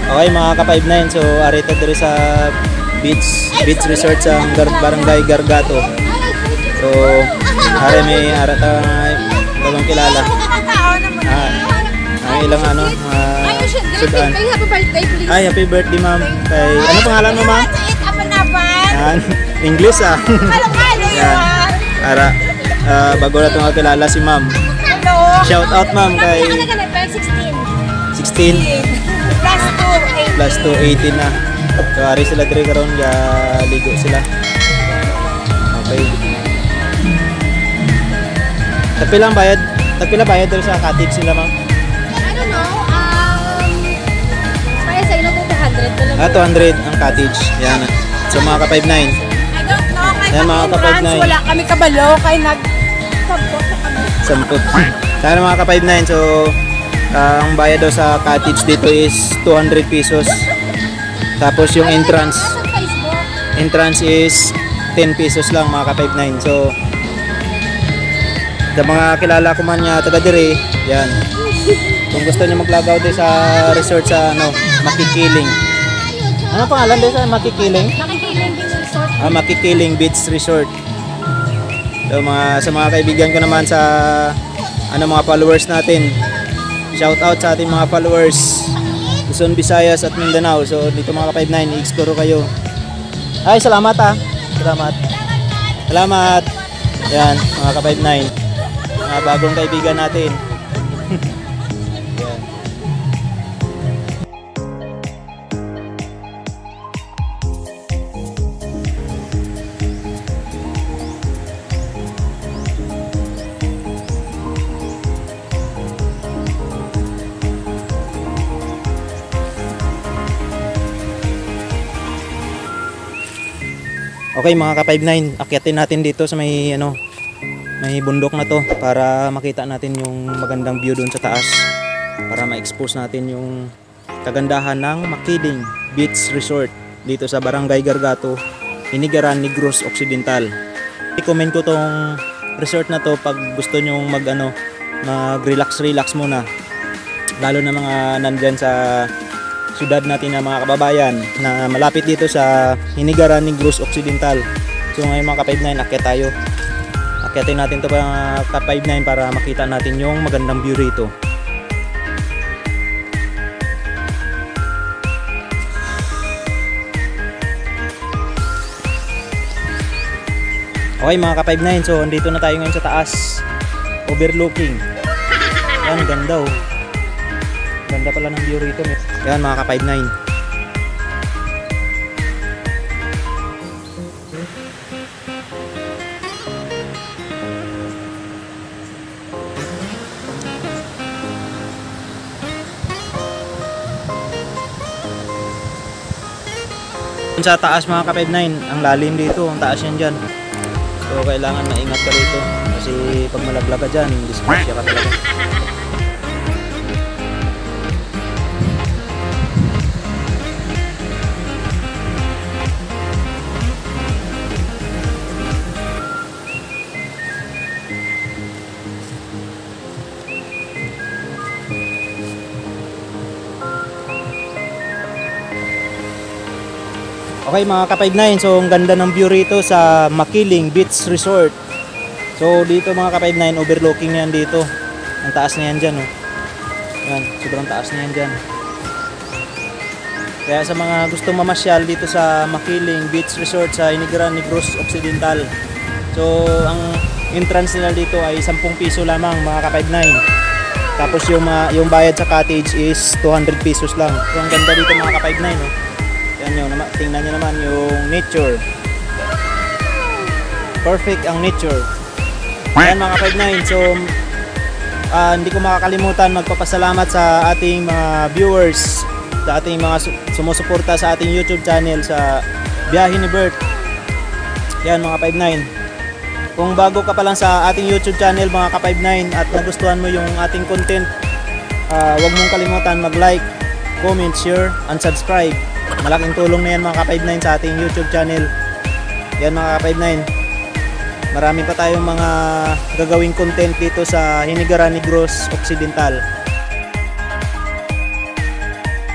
Okay mga ka-59, so arito diri sa beach resort sa Barangay Gargato. So are may arata dalawang kilala. Ay ilang ano sudan. Happy birthday please. Ay happy birthday ma'am. Kay ano pangalan mo ma'am? English ah. Ara bago na itong kilala si ma'am. Shout out ma'am kay 16 plus 2 18 na. So ari sila dire karon ga ligo sila. Okay. Tapila bayad dito sa cottage sila ma'am. I don't know. Para sa ilo 200 Ah 200 ang cottage. Yan. So mga ka-59. I don't know. Yan mga ka-59. Wala kami kabalo kay nag-sampot na kami. Sampot. Sana mga ka-59. So ang bayad daw sa cottage dito is 200 pesos. Tapos yung entrance is 10 pesos lang mga ka-59. So sa mga kilala ko man niya taga dire, yan. Kung gusto niyo maglagaw din sa resort sa ano, Makikiling. Ano pangalan din sa Makikiling? Makikiling Beach Resort. Makikiling Beach Resort. So sa mga kaibigan ko naman sa mga followers natin. Shout out sa ating mga followers Luzon, Visayas at Mindanao. So dito mga ka-59, i-explore kayo. Ay, salamat ah. Salamat. Yan, mga ka-59. Mga bagong kaibigan natin. Yan. Okay mga ka-59, akyatin natin dito sa may bundok na to para makita natin yung magandang view doon sa taas, para ma-expose natin yung kagandahan ng Makiling Beach Resort dito sa Barangay Gargato, Inigaran, Negros Occidental. I-comment ko tong resort na to pag gusto nyong mag-relax muna, lalo na mga nandyan sa siyudad natin na mga kababayan na malapit dito sa Inigaran, Negros Occidental. So ngayon mga ka-59, akyat tayo. Akyatin natin ito mga ka-59 para makita natin yung magandang view rito. Okay mga ka-59, so andito na tayo ngayon sa taas, overlooking. Yan, ganda oh. Ganda pala ng view rito. Yan mga ka-59. Sa taas mga ka-59, ang lalim dito, ang taas yan dyan. So kailangan maingat ka rito kasi pag malaglag ka dyan, disgrasya ka talaga. Okay mga ka-59, so ang ganda ng view rito sa Makiling Beach Resort. So dito mga ka-59, overlooking yan dito. Ang taas na yan dyan oh. Yan, sobrang taas na yan dyan. Kaya sa mga gustong mamasyal dito sa Makiling Beach Resort sa Inigaran, Negros Occidental, so ang entrance nila dito ay 10 piso lamang mga ka-59. Tapos yung bayad sa cottage is 200 pesos lang. So ang ganda dito mga ka-59 oh. Yan yun, tingnan nyo naman yung nature. Perfect ang nature. Yan mga ka-59, so hindi ko makakalimutan magpapasalamat sa ating mga viewers, sa ating mga sumusuporta sa ating YouTube channel sa Biyahe ni Bert. Yan mga ka-59, kung bago ka pa lang sa ating YouTube channel mga ka-59 at nagustuhan mo yung ating content, huwag mong kalimutan mag-like, comment, share, and subscribe. Malaking tulong na yan mga ka-59 sa ating YouTube channel. Yan mga ka-59, marami pa tayong mga gagawing content dito sa Inigaran, Negros Occidental.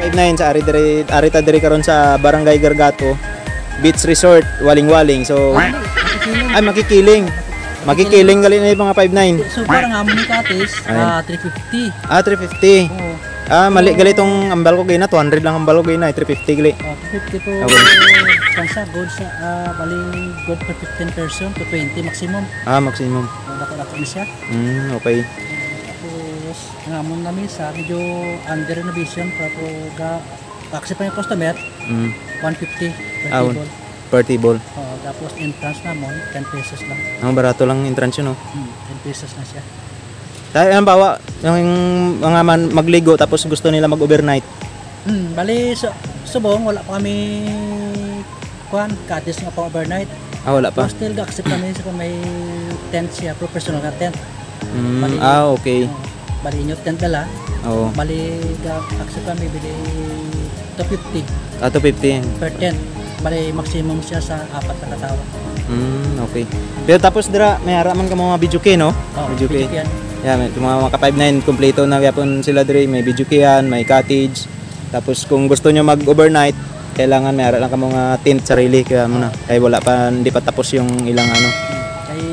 59 sa Arita diri karon sa Barangay Gargato Beach Resort, Waling-Waling. So ay makikiling. Makikiling gali na yung mga 59. So parang amon ni Katis, Ayun. 350. 350. Oo. Mali gali tong ambal ko gina 200 lang ambal ko gina 350 gali. 250 to Okay. kansa good sa bali good for 15 person to 20 maximum. Maximum. Dako ni siya. Okay. Tapos ang amon namin sa medyo under renovation para po accept pa yung customer 150 per Ah, table. Per table. Oo, tapos entrance namon 10 pesos lang. Ang barato lang entrance yun, no? 10 pesos na siya. Dahil ang bawa, yung mga magligo tapos gusto nila mag-overnight. Bali subong wala pa kami Katis nga pang overnight. Wala pa. Still accept kami sa kung may tent siya, professional na tent. Okay. Bali inyo tent dala. Oo. Bali accept kami bili 250 250. per tent. Bali maximum siya sa 4 na katao. Okay. Pero tapos dira may haraman ka mga video kay, no? Video kay. Yan. Yeah, may mga ka-59 kompleto na yapon sila diri, may video kayan, may cottage. Tapos kung gusto nyo mag-overnight, kailangan may ara lang ka mga tent sarili kaya mo na. Kaya wala pa, hindi pa tapos yung ilang ano. Kay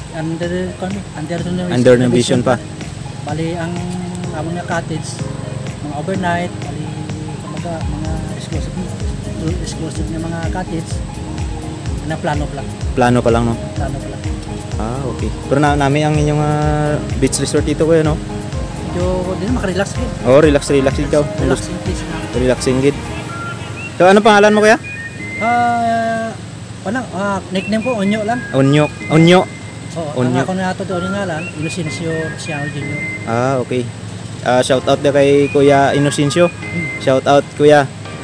Under renovation pa. Bali ang amon nga cottage, mga overnight, bali kumaga mga exclusive na mga cottage na plano pa lang. Plano pa lang, no? Plano pa lang. Okay. Pero nami ang inyong beach resort dito kuya, no? Medyo din makarelax rin. Relax ikaw. Relaxing place na. Relaxing gid. So ano pangalan mo kuya? Nickname ko Onyo lang. Onyo. Oo, Onyo. ang ako na ato doon nga lang, Inocencio Siano Junior. Okay. Shout out na kay Kuya Inocencio. Shout out kuya.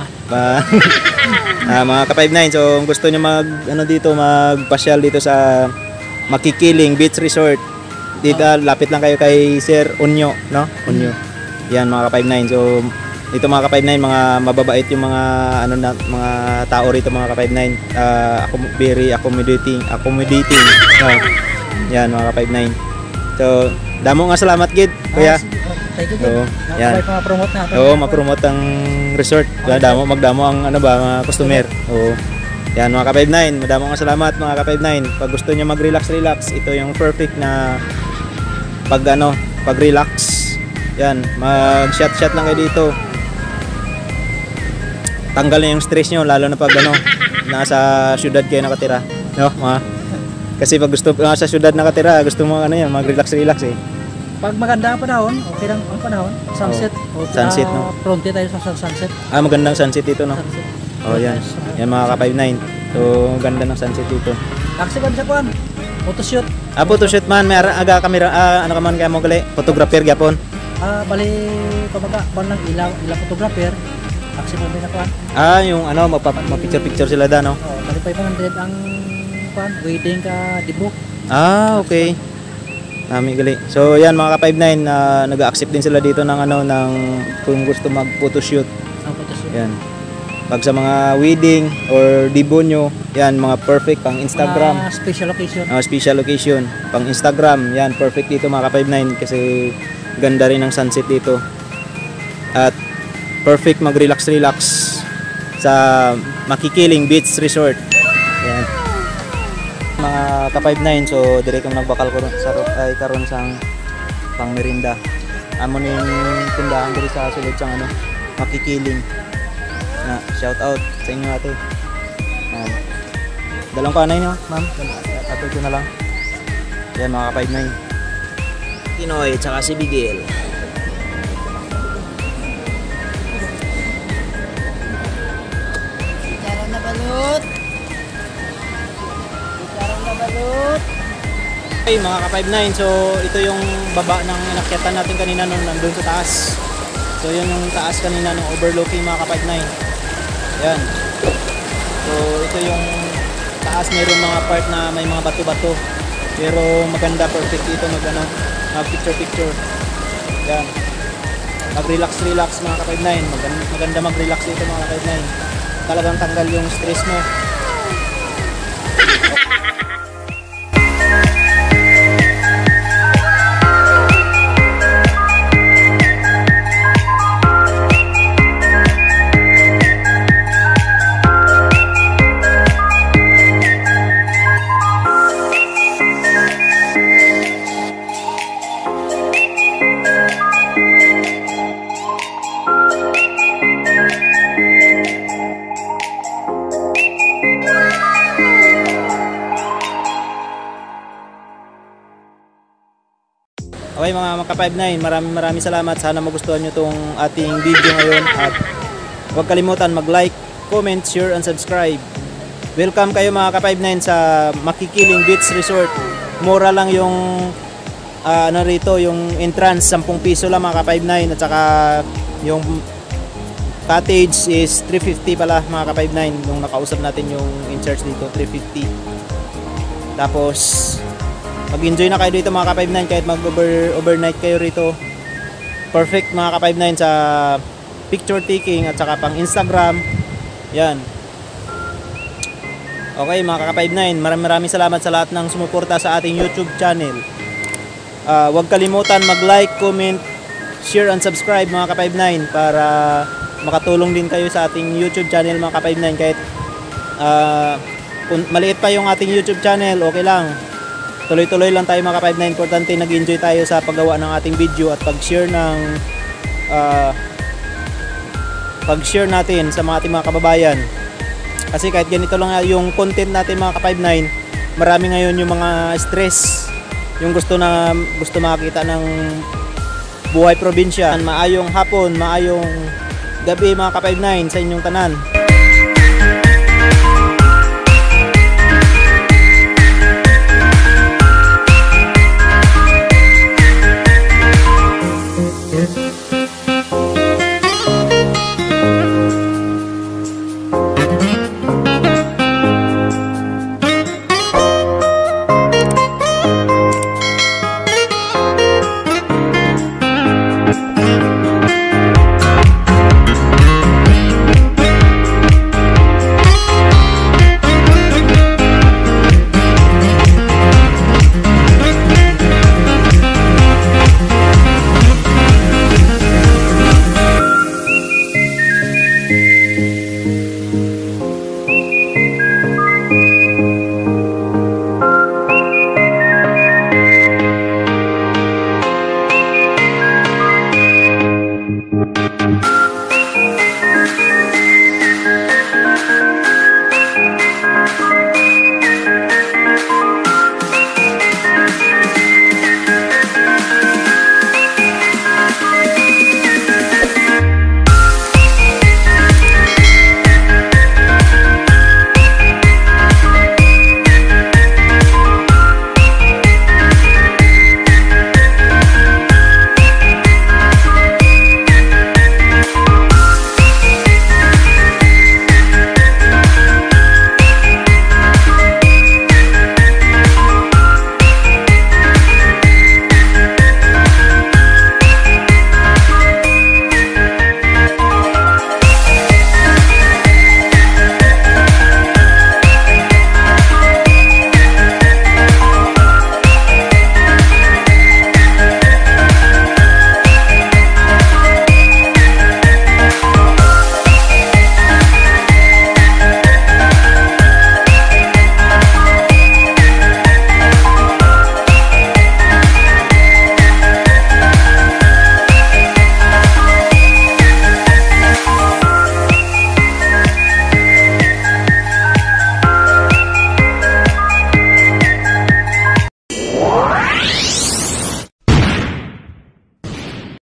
Mga ka-59, so kung gusto niyo magpasyal dito sa Makikiling Beach Resort, dito lapit lang kayo kay Sir Onyo, no? Onyo. Yan mga ka-59. So dito mga ka-59, mga mababait yung mga mga tao rito mga ka-59. Very accommodating. No? Yan mga ka-59. So damo nga salamat gid kuya. Thank you. Oo, yan. Ma-promote na ito. Ma-promote ang resort. Magdamo ang mga customer. Yan mga ka-59, madamo nga salamat mga ka-59. Pag gusto niyo mag-relax, ito yung perfect na pag-relax. Yan, mag-shot lang kayo dito. Tanggal na yung stress niyo lalo na pag nasa syudad kayo nakatira, no? Kasi pag gusto sa syudad nakatira, gusto mo mag-relax eh. Pag maganda ang panahon, okay lang ang panahon, sunset. Sunset, no? Pronte tayo sa sunset. Magandang sunset dito, no? Sunset. Yan. Yan mga ka-59. So, ganda ng sunset dito. Aksi ba sa kuan? Photoshoot. Photoshoot man, may aga kamera, ano ka man kaya mo gali? Photographer gyapon. Bali kumbaga kuan lang ilaw photographer. Aksi ba na kuan? Yung magpicture sila da, no? Bali 500 ang kuan, waiting ka dibuk. Okay. Nami gali. So, yan mga ka-59, nag-accept din sila dito ng ng kung gusto mag-photoshoot. Ang photoshoot. Yan. Pag sa mga wedding or debonyo, yan mga perfect pang Instagram. Special occasion. Special occasion pang Instagram, yan perfect dito mga ka-59 kasi ganda rin ang sunset dito. At perfect mag-relax sa Makikiling Beach Resort. Yan. Mga ka-59, so dire kang nagbakal ko karon sang pang merinda. Amo ning tindahan diri sa sulod sang Makikiling. Shout out sa inyo ate. Dalawang kanay nyo, ma'am. Ato ko na lang. Yan mga ka-59. Pinoy, tsaka si Bigel. Charang na balot. Okay mga ka-59, so ito yung baba ng inakyatan natin kanina nung nandun sa taas. So yun yung taas kanina ng overlooking mga ka-59. Yan. So ito yung taas, mayroong mga part na may mga bato-bato. Pero maganda, perfect dito mag picture. Yan. Mag-relax mga ka-59. Maganda mag-relax dito mga ka-59. Talagang tanggal yung stress mo. Okay mga ka-59, maraming salamat. Sana magustuhan nyo tong ating video ngayon at huwag kalimutan mag-like, comment, share, and subscribe. Welcome kayo mga ka-59 sa Makikiling Beach Resort. Mura lang yung rito, yung entrance 10 piso lang mga ka-59 at saka yung cottage is 350 pala mga ka-59. Nung nakausap natin yung in-charge dito, 350. Tapos mag-enjoy na kayo dito mga ka-59 kahit mag-overnight kayo rito. Perfect mga ka-59 sa picture taking at saka pang Instagram. Yan. Okay mga ka-59, maraming salamat sa lahat ng sumuporta sa ating YouTube channel. Huwag kalimutan mag-like, comment, share, and subscribe mga ka-59 para makatulong din kayo sa ating YouTube channel mga ka-59. Kahit kung maliit pa yung ating YouTube channel, okay lang. Tuloy-tuloy lang tayo mga ka-59. Importante nag-enjoy tayo sa paggawa ng ating video at pag-share natin sa mga ating mga kababayan. Kasi kahit ganito lang yung content natin mga ka-59, marami ngayon yung mga stress, yung gusto makakita ng buhay probinsya. Maayong hapon, maayong gabi mga ka-59 sa inyong tanan.